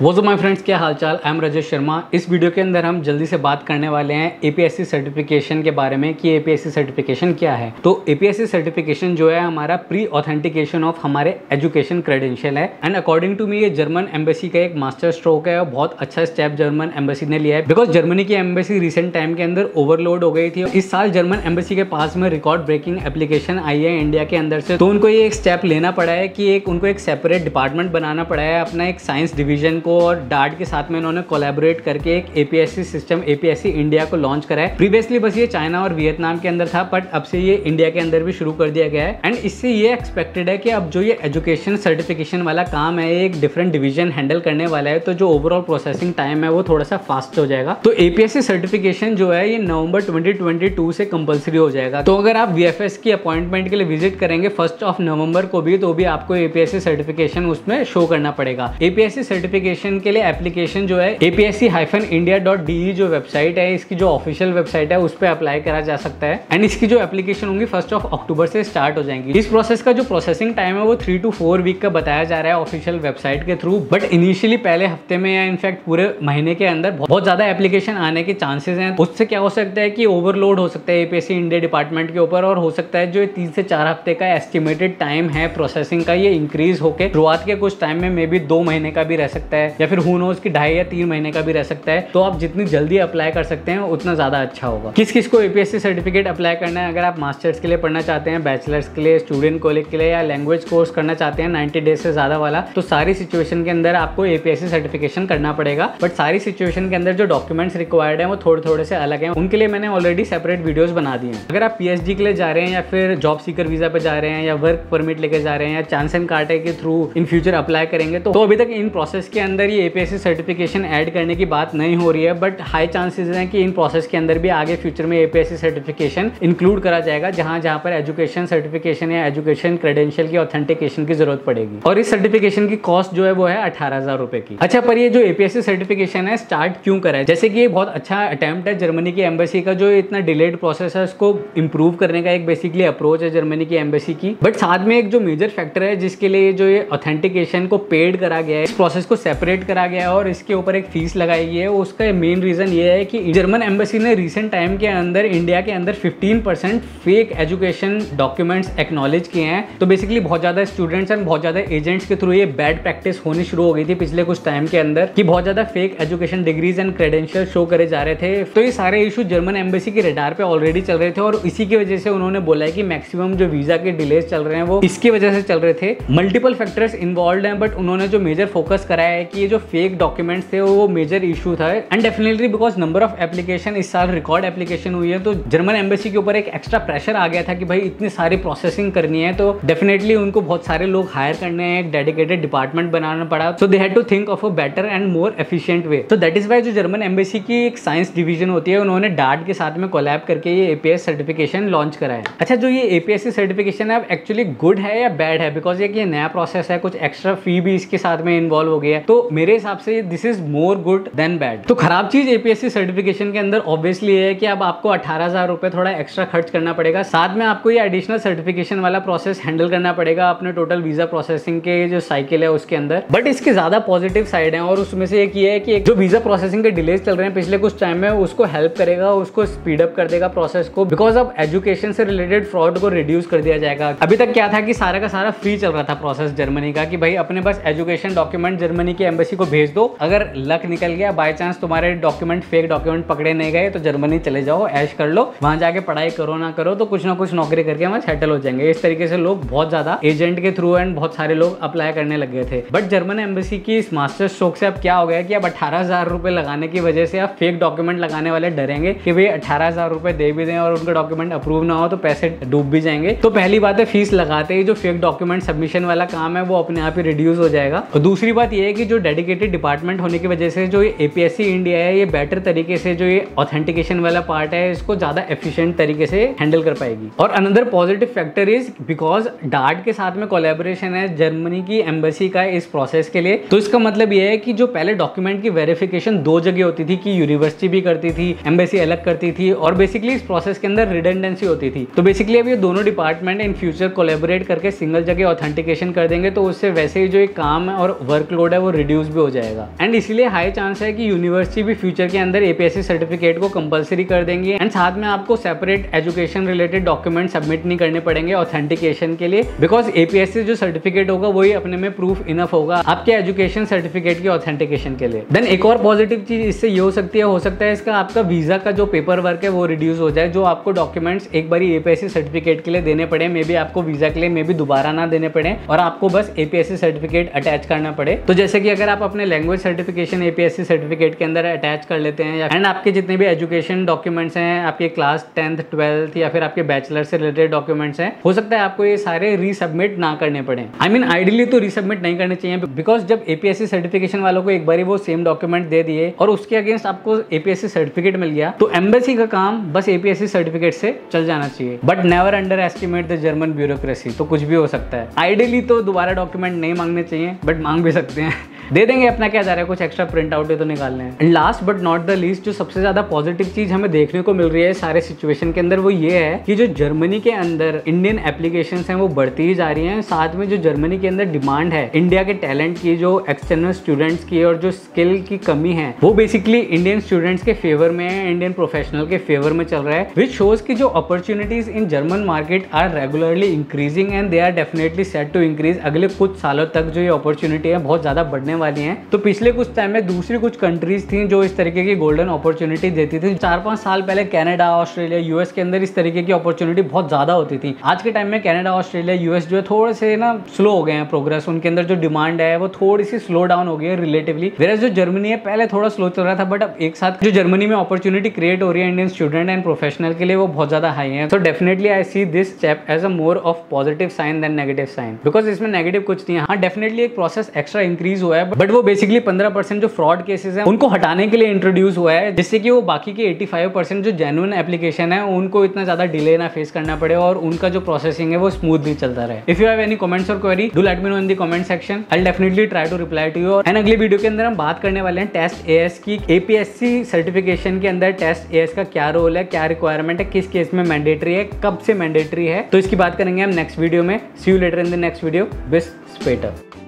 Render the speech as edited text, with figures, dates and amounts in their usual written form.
वो तो my friends, क्या हालचाल। I am Rajesh Sharma. इस वीडियो के अंदर हम जल्दी से बात करने वाले हैं एपीएससी सर्टिफिकेशन के बारे में कि एपीएससी सर्टिफिकेशन क्या है। तो एपीएससी सर्टिफिकेशन जो है हमारा प्री ऑथेंटिकेशन ऑफ हमारे एजुकेशन क्रेडेंशियल है एंड अकॉर्डिंग टू मी ये जर्मन एम्बेसी का एक मास्टर स्ट्रोक है और बहुत अच्छा स्टेप जर्मन एम्बेसी ने लिया है बिकॉज जर्मनी की एम्बेसी रिसेंट टाइम के अंदर ओवरलोड हो गई थी। इस साल जर्मन एम्बेसी के पास में रिकॉर्ड ब्रेकिंग एप्लीकेशन आई है इंडिया के अंदर से, तो उनको ये एक स्टेप लेना पड़ा है कि उनको एक सेपरेट डिपार्टमेंट बनाना पड़ा है अपना एक साइंस डिवीजन को, और डार्ट के साथ में इन्होंने कोलैबोरेट करके एक एपीएससी सिस्टम एपीएससी इंडिया को लॉन्च करा है। प्रीवियसली बस ये चाइना और वियतनाम के अंदर था, बट अब से ये इंडिया के अंदर भी शुरू कर दिया गया है एंड इससे ये एक्सपेक्टेड है कि अब जो ये एजुकेशन सर्टिफिकेशन वाला काम है एक डिफरेंट डिवीजन हैंडल करने वाला है, तो जो ओवरऑल प्रोसेसिंग टाइम है वो थोड़ा सा फास्ट हो जाएगा। तो एपीएससी सर्टिफिकेशन जो है ये नवंबर 2022 से कंपलसरी हो जाएगा। तो अगर आप वीएफएस की अपॉइंटमेंट के लिए विजिट करेंगे 1 नवंबर को भी, तो भी आपको एपीएससी सर्टिफिकेशन उसमें शो करना पड़ेगा। एपीएससी सर्टिफिकेशन के लिए एप्लीकेशन जो है apsc-india.de जो वेबसाइट है, इसकी जो ऑफिशियल वेबसाइट है उस पर अप्लाई करा जा सकता है एंड इसकी जो एप्लीकेशन होंगी 1 अक्टूबर से स्टार्ट हो जाएंगी। इस प्रोसेस का जो प्रोसेसिंग टाइम है वो 3 to 4 वीक का बताया जा रहा है ऑफिशियल वेबसाइट के थ्रू, बट इनिशियली पहले हफ्ते में या इनफैक्ट पूरे महीने के अंदर बहुत ज्यादा एप्लीकेशन आने के चांसेस हैं। उससे क्या हो सकता है कि ओवरलोड हो सकता है एपीएससी इंडिया डिपार्टमेंट के ऊपर, और हो सकता है जो 3 से 4 हफ्ते का एस्टिमेटेड टाइम है प्रोसेसिंग का ये इंक्रीज होकर शुरुआत के कुछ टाइम में मे बी 2 महीने का भी रह सकता है या फिर हू नोज की 2.5 या 3 महीने का भी रह सकता है। तो आप जितनी जल्दी अप्लाई कर सकते हैं उतना ज्यादा अच्छा होगा। किस किस को एपीएससी सर्टिफिकेट अप्लाई करना है? अगर आप मास्टर्स के लिए पढ़ना चाहते हैं, बैचलर्स के लिए, स्टूडेंट कॉलेज के लिए या लैंग्वेज कोर्स करना चाहते हैं 90 डेज से ज्यादा वाला, तो सारी सिचुएशन के अंदर आपको एपीएससी सर्टिफिकेशन करना पड़ेगा। बट सारी सिचुएशन के अंदर जो डॉक्यूमेंट्स रिक्वायर्ड है वो थोड़े थोड़े से अलग हैं, उनके लिए मैंने ऑलरेडी सेपरेट वीडियोस बना दिए हैं। अगर आप पीएचडी के लिए जा रहे हैं या फिर जॉब सीकर वीजा पे जा रहे हैं या वर्क परमिट लेके जा रहे हैं या चांस एंड कार्टे के थ्रू इन फ्यूचर अप्लाई करेंगे, तो अभी तक इन प्रोसेस के अंदर ये एपीएससी सर्टिफिकेशन ऐड करने की बात नहीं हो रही है, बट हाई चांसेस हैं कि इन प्रोसेस के अंदर भी आगे फ्यूचर में एपीएससी सर्टिफिकेशन इंक्लूड करा जाएगा, जहां पर एजुकेशन सर्टिफिकेशन या एजुकेशन क्रेडेंशियल की ऑथेंटिकेशन की जरूरत पड़ेगी। और इस सर्टिफिकेशन की कॉस्ट जो है वो है 18,000 रुपए की। अच्छा, पर ये जो एपीएससी सर्टिफिकेशन है स्टार्ट क्यों करा है? जैसे कि ये बहुत अच्छा अटेम्प्ट है जर्मनी की एम्बेसी का, जो इतना डिलेड प्रोसेस है उसको इंप्रूव करने का एक बेसिकली अप्रोच है जर्मनी की एम्बेसी की। बट साथ में एक जो मेजर फैक्टर है जिसके लिए जो ये ऑथेंटिकेशन को पेड करा गया है, इस प्रोसेस को सेपरेट करा गया है और इसके ऊपर एक फीस लगाई गई है, उसका मेन रीजन ये है कि जर्मन एम्बेसी ने रिसेंट टाइम के अंदर इंडिया के अंदर 15% फेक एजुकेशन डॉक्यूमेंट्स एक्नॉलेज किए हैं। तो बेसिकली बहुत ज्यादा स्टूडेंट्स एंड बहुत ज्यादा एजेंट्स के थ्रू ये बैड प्रैक्टिस होनी शुरू हो गई थी पिछले कुछ टाइम के अंदर कि बहुत ज्यादा fake education degrees and credential show करे जा रहे थे। तो ये सारे इशू जर्मन एम्बेसी के रडार पे ऑलरेडी चल रहे थे और इसी की वजह से उन्होंने बोला है कि मैक्सिमम जो वीजा के डिलेज चल रहे हैं वो इसकी वजह से चल रहे थे। मल्टीपल फैक्टर्स इन्वॉल्व हैं, बट उन्होंने जो मेजर फोकस कराया है कि ये जो फेक डॉक्यूमेंट्स थे वो मेजर इशू था and definitely because number of application इस साल रिकॉर्ड एप्लीकेशन हुई है, तो जर्मन एम्बेसी के ऊपर एक एक्स्ट्रा प्रेशर आ गया था कि भाई इतनी सारी प्रोसेसिंग करनी है, तो डेफिनेटली उनको बहुत सारे लोग हायर करने हैं, एक डेडिकेटेड डिपार्टमेंट बनाना पड़ा। So they had to think of a better and more efficient way. तो दैट इज वाई जो जर्मन एम्बेसी की एक साइंस डिवीजन होती है उन्होंने डार्ट के साथ में कोलैब करके ये एपीएस सर्टिफिकेशन लॉन्च करा है। अच्छा, जो ये एपीएससी सर्टिफिकेशन है एक्चुअली गुड है या बैड है? बिकॉज ये नया प्रोसेस है, कुछ एक्स्ट्रा फी भी इसके साथ में इन्वॉल्व हो गया है, तो मेरे हिसाब से this is more good than bad. तो खराब चीज एपीएससी सर्टिफिकेशन के अंदर ऑब्वियसली है कि अब आपको 18,000 रुपए थोड़ा एक्स्ट्रा खर्च करना पड़ेगा, साथ में आपको ये एडिशनल सर्टिफिकेशन वाला प्रोसेस हैंडल करना पड़ेगा अपने टोटल वीजा प्रोसेसिंग के जो साइकिल है उसके अंदर। बट इसके ज्यादा पॉजिटिव साइड है और उसमें से एक ये है कि जो वीजा प्रोसेसिंग के डिलेज चल रहे हैं पिछले कुछ टाइम में उसको हेल्प करेगा, उसको स्पीड अप कर देगा प्रोसेस को, बिकॉज अब एजुकेशन से रिलेटेड फ्रॉड को रिड्यूस कर दिया जाएगा। अभी तक क्या था कि सारा का सारा फ्री चल रहा था प्रोसेस जर्मनी का कि भाई अपने बस एजुकेशन डॉक्यूमेंट जर्मनी की एम्बेसी को भेज दो, अगर लक निकल गया, बाय चांस तुम्हारे डॉक्यूमेंट फेक डॉक्यूमेंट पकड़े नहीं गए, तो जर्मनी चले जाओ, ऐश कर लो, वहां जाके पढ़ाई करो ना करो तो कुछ ना कुछ नौकरी करके वहां सेटल हो जाएंगे। इस तरीके से लोग बहुत ज्यादा एजेंट के थ्रू एंड बहुत सारे लोग अप्लाई करने लग गए थे। बट जर्मन एम्बेसी की इस मास्टर स्ट्रोक से अब क्या हो गया कि अब 18,000 रुपए लगाने की वजह से अब फेक डॉक्यूमेंट लगाने वाले डरेंगे कि भाई 18,000 रुपए दे भी दें और उनका डॉक्यूमेंट अप्रूव ना हो तो पैसे डूब भी जाएंगे। तो पहली बात है फीस लगाते ही जो फेक डॉक्यूमेंट सबमिशन वाला काम है वो अपने आप ही रिड्यूस हो जाएगा। और दूसरी बात ये है कि जो डेडिकेटेड डिपार्टमेंट होने की वजह से जो एपीएससी इंडिया है ये बेटर तरीके से जो ये ऑथेंटिकेशन वाला पार्ट है इसको ज्यादा एफिशिएंट तरीके से हैंडल कर पाएगी। और another positive factor is because डार्ट के साथ में कोलैबोरेशन है जर्मनी की एम्बेसी का इस प्रोसेस के लिए, तो इसका मतलब ये है कि जो पहले डॉक्यूमेंट की वेरिफिकेशन 2 जगह होती थी कि यूनिवर्सिटी भी करती थी, एम्बेसी अलग करती थी और बेसिकली इस प्रोसेस के अंदर रिडंडेंसी होती थी। तो बेसिकली अब ये दोनों डिपार्टमेंट इन फ्यूचर कोलैबोरेट करके सिंगल जगह ऑथेंटिकेशन कर देंगे, तो उससे वैसे ही जो एक काम है और वर्कलोड है वो रिड्यूस भी हो जाएगा। एंड इसीलिए हाई चांस है कि यूनिवर्सिटी भी फ्यूचर के अंदर APSC सर्टिफिकेट को कंपलसरी कर देंगे एंड साथ में आपको separate education related document submit नहीं करने पड़ेंगे ऑथेंटिकेशन के लिए, बिकॉज APSC जो सर्टिफिकेट होगा वही अपने में प्रूफ इनफ होगा आपके एजुकेशन सर्टिफिकेट की ऑथेंटिकेशन के लिए। देन एक और पॉजिटिव चीज इससे ये हो सकती है इसका आपका वीजा का जो पेपर वर्क है वो रिड्यूस हो जाए, जो आपको डॉक्यूमेंट्स एक बार APSC सर्टिफिकेट के लिए देने पड़े, मे बी आपको वीजा के लिए मे बी दोबारा ना देने पड़े और आपको बस APSC सर्टिफिकेट अटैच करना पड़े। तो जैसे कि अगर आप अपने लैंग्वेज सर्टिफिकेशन APSC सर्टिफिकेट के अंदर अटैच कर लेते हैं एंड आपके जितने भी एजुकेशन डॉक्यूमेंट्स हैं, आपके क्लास 10th 12th या फिर आपके बैचलर से रिलेटेड डॉक्यूमेंट्स हैं, हो सकता है आपको ये सारे रीसबमिट ना करने पड़े। आई मीन आइडियली तो रीसबमिट नहीं करने चाहिए, बिकॉज जब APSC सर्टिफिकेशन वालों को एक बार वो सेम डॉक्यूमेंट दे दिए और उसके अगेंस्ट आपको APSC सर्टिफिकेट मिल गया तो एम्बेसी का काम बस APSC सर्टिफिकेट से चल जाना चाहिए। But never underestimate the German bureaucracy, तो कुछ भी हो सकता है। आइडियली तो दोबारा डॉक्यूमेंट नहीं मांगने चाहिए, बट मांग भी सकते हैं। दे देंगे, अपना क्या जा रहा है, कुछ एक्स्ट्रा प्रिंट आउट है तो निकालने हैं। And last but not the least, जो सबसे ज्यादा पॉजिटिव चीज हमें देखने को मिल रही है सारे सिचुएशन के अंदर, वो ये है कि जो जर्मनी के अंदर इंडियन एप्लीकेशंस हैं वो बढ़ती ही जा रही हैं। साथ में जो जर्मनी के अंदर डिमांड है इंडिया के टैलेंट की, जो एक्सटर्नल स्टूडेंट्स की और जो स्किल की कमी है, वो बेसिकली इंडियन स्टूडेंट्स के फेवर में है, इंडियन प्रोफेशनल के फेवर में चल रहा है, विच शोज की जो opportunities in German market are regularly increasing and they are definitely set to increase. अगले कुछ सालों तक जो ये अपॉर्चुनिटी है बहुत ज्यादा बढ़ने वाली है। तो पिछले कुछ टाइम में दूसरी कुछ कंट्रीज थी जो इस तरीके की गोल्डन अपॉर्चुनिटी देती थी। 4-5 साल पहले कनाडा, ऑस्ट्रेलिया, यूएस के अंदर इस तरीके की अपॉर्चुनिटी बहुत ज्यादा होती थी। आज के टाइम में कनाडा, ऑस्ट्रेलिया, यूएस जो है थोड़े से ना स्लो हो गए हैं प्रोग्रेस, उनके अंदर जो डिमांड है वो थोड़ी सी स्लो डाउन हो गई है रिलेटिवली। वेयर जो जर्मनी है पहले थोड़ा स्लो चल रहा था, बट अब एक साथ जो जर्मनी में अपॉर्चुनिटी क्रिएट हो रही है इंडियन स्टूडेंट एंड प्रोफेशनल के लिए वो बहुत ज्यादा हाई है। तो definitely I see this step as a more of positive sign than negative sign, because इसमें नेगेटिव कुछ नहीं है। हाँ, डेफिनेटली एक प्रोसेस एक्स्ट्रा इंक्रीज हुआ है, बट वो बेसिकली 15% जो फ्रॉड केसेस हैं उनको हटाने के लिए इंट्रोड्यूस हुआ है, जिससे कि वो बाकी के 85% जो जेन्युइन एप्लीकेशन है उनको इतना ज्यादा डिले ना फेस करना पड़े और उनका जो प्रोसेसिंग है वो स्मूथली चलता रहे। If you have any comments और query, do let me know in the comment section. I will definitely try to reply to you. And अगली वीडियो के अंदर हम बात करने वाले हैं टेस्ट AS की। APSC सर्टिफिकेशन के अंदर टेस्ट AS का क्या रोल है, क्या रिक्वायरमेंट है, किस केस में मैंडेटरी है, कब से मैंडेटरी है, तो इसकी बात करेंगे हम नेक्स्ट वीडियो में। See you later in the next video. बिस स्पेटर।